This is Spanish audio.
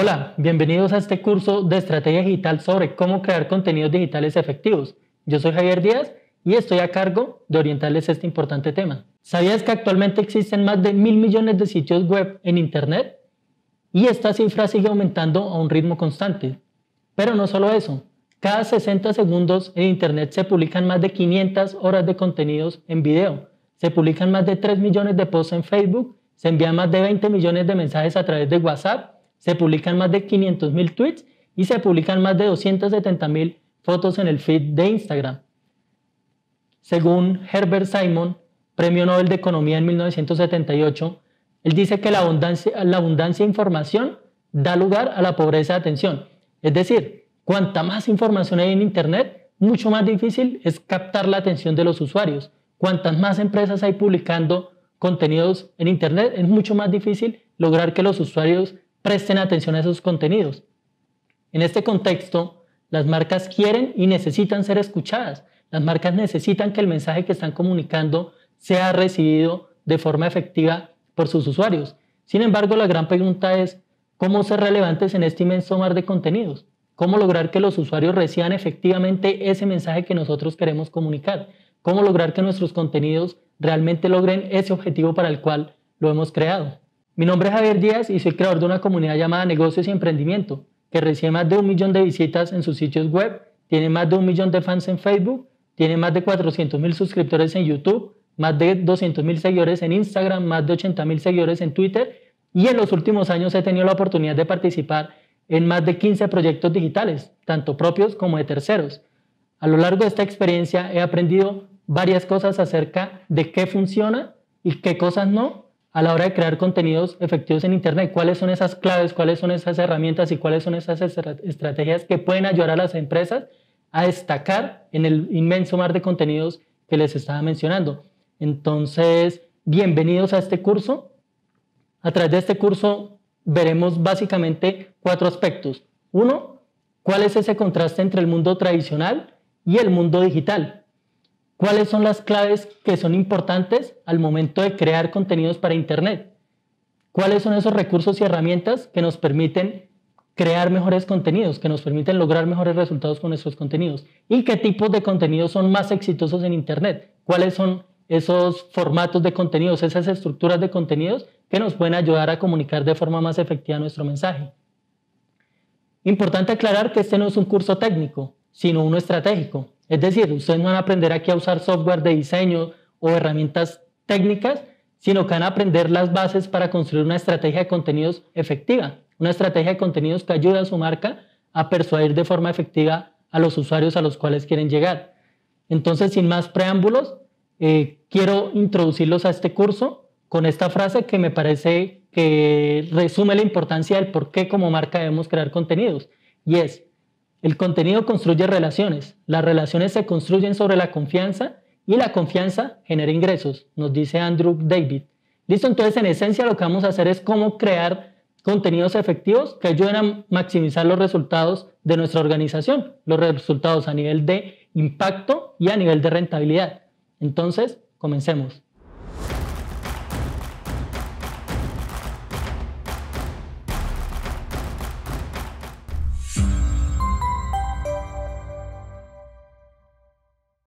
Hola, bienvenidos a este curso de estrategia digital sobre cómo crear contenidos digitales efectivos. Yo soy Javier Díaz y estoy a cargo de orientarles este importante tema. ¿Sabías que actualmente existen más de 1.000 millones de sitios web en Internet? Y esta cifra sigue aumentando a un ritmo constante. Pero no solo eso, cada 60 segundos en Internet se publican más de 500 horas de contenidos en video, se publican más de 3 millones de posts en Facebook, se envían más de 20 millones de mensajes a través de WhatsApp, se publican más de 500.000 tweets y se publican más de 270.000 fotos en el feed de Instagram. Según Herbert Simon, Premio Nobel de Economía en 1978, él dice que la abundancia de información da lugar a la pobreza de atención. Es decir, cuanta más información hay en Internet, mucho más difícil es captar la atención de los usuarios. Cuantas más empresas hay publicando contenidos en Internet, es mucho más difícil lograr que los usuarios presten atención a esos contenidos. En este contexto, las marcas quieren y necesitan ser escuchadas. Las marcas necesitan que el mensaje que están comunicando sea recibido de forma efectiva por sus usuarios. Sin embargo, la gran pregunta es, ¿cómo ser relevantes en este inmenso mar de contenidos? ¿Cómo lograr que los usuarios reciban efectivamente ese mensaje que nosotros queremos comunicar? ¿Cómo lograr que nuestros contenidos realmente logren ese objetivo para el cual lo hemos creado? Mi nombre es Javier Díaz y soy creador de una comunidad llamada Negocios y Emprendimiento, que recibe más de 1 millón de visitas en sus sitios web, tiene más de 1 millón de fans en Facebook, tiene más de 400.000 suscriptores en YouTube, más de 200.000 seguidores en Instagram, más de 80.000 seguidores en Twitter, y en los últimos años he tenido la oportunidad de participar en más de 15 proyectos digitales, tanto propios como de terceros. A lo largo de esta experiencia he aprendido varias cosas acerca de qué funciona y qué cosas no a la hora de crear contenidos efectivos en Internet. ¿Cuáles son esas claves, cuáles son esas herramientas y cuáles son esas estrategias que pueden ayudar a las empresas a destacar en el inmenso mar de contenidos que les estaba mencionando? Entonces, bienvenidos a este curso. A través de este curso veremos básicamente 4 aspectos. 1, ¿cuál es ese contraste entre el mundo tradicional y el mundo digital? ¿Cuáles son las claves que son importantes al momento de crear contenidos para Internet? ¿Cuáles son esos recursos y herramientas que nos permiten crear mejores contenidos, que nos permiten lograr mejores resultados con nuestros contenidos? ¿Y qué tipos de contenidos son más exitosos en Internet? ¿Cuáles son esos formatos de contenidos, esas estructuras de contenidos que nos pueden ayudar a comunicar de forma más efectiva nuestro mensaje? Importante aclarar que este no es un curso técnico, sino uno estratégico. Es decir, ustedes no van a aprender aquí a usar software de diseño o herramientas técnicas, sino que van a aprender las bases para construir una estrategia de contenidos efectiva, una estrategia de contenidos que ayude a su marca a persuadir de forma efectiva a los usuarios a los cuales quieren llegar. Entonces, sin más preámbulos, quiero introducirlos a este curso con esta frase que me parece que resume la importancia del por qué como marca debemos crear contenidos, y es: el contenido construye relaciones, las relaciones se construyen sobre la confianza y la confianza genera ingresos, nos dice Andrew David. Listo, entonces en esencia lo que vamos a hacer es cómo crear contenidos efectivos que ayuden a maximizar los resultados de nuestra organización, los resultados a nivel de impacto y a nivel de rentabilidad. Entonces, comencemos.